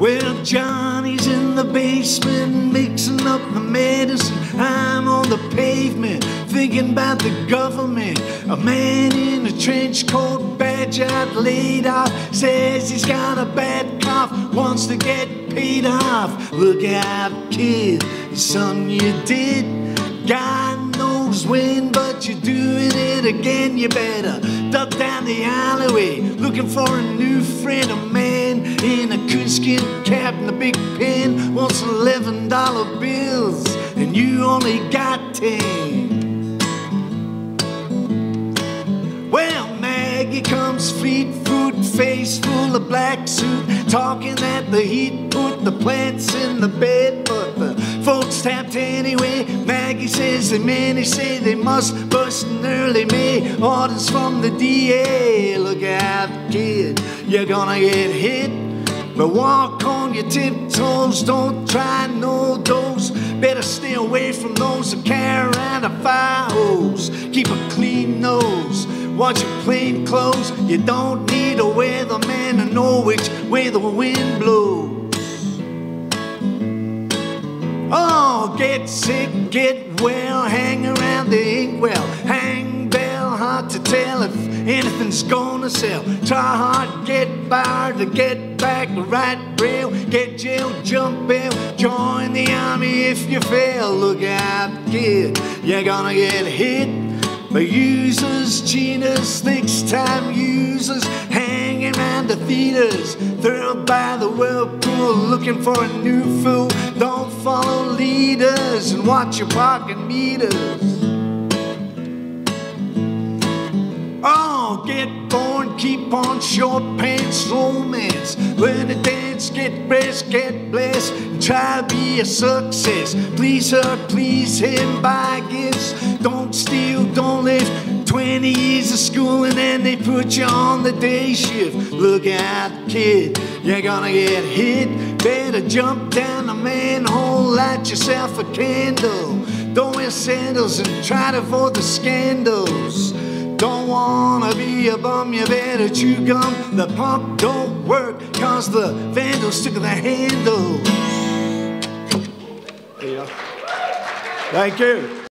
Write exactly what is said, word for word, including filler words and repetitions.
Well, Johnny's in the basement mixing up the medicine. I'm on the pavement thinking about the government. A man in a trench coat, badge out, laid off, says he's got a bad cough, wants to get paid off. Look out, kid, it's something you did. God knows when, but you're doing it again. You better duck down the alleyway looking for a new friend. A man in a coonskin cap and a big pen wants eleven dollar bills, and you only got ten. Well, Maggie comes fleet foot, face full of black suit, talking that the heat put the plants in the bed, but the folks tapped anyway. Maggie says the many say they must bust in early May. Orders from the D A. Look out, kid, you're gonna get hit. But walk on your tiptoes, don't try no dose. Better stay away from those that carry around a fire hose. Keep a clean nose, watch your plain clothes. You don't need a weatherman to know which way the wind blows. Oh, get sick, get well, hang around the inkwell, hang bell, hard to tell if anything's gonna sell. Try hard, get barred to get back the right rail, get jail, jump bail, join the army if you fail. Look out, kid, you're gonna get hit by users, cheaters, next time users, hanging around the theaters, thrilled by the whirlpool, looking for a new fool. Don't follow leaders and watch your parking meters. Oh, get born, keep on short pants, romance, learn to dance, get rest, get blessed, and try to be a success. Please her, please him, buy gifts, don't steal, don't lift. Twenty years of school and then they put you on the day shift. Look out, kid, you're gonna get hit. Better jump down the manhole, light yourself a candle. Don't wear sandals and try to avoid the scandals. Don't wanna be a bum, you better chew gum. The pump don't work, cause the vandals took the handle. There you go. Thank you.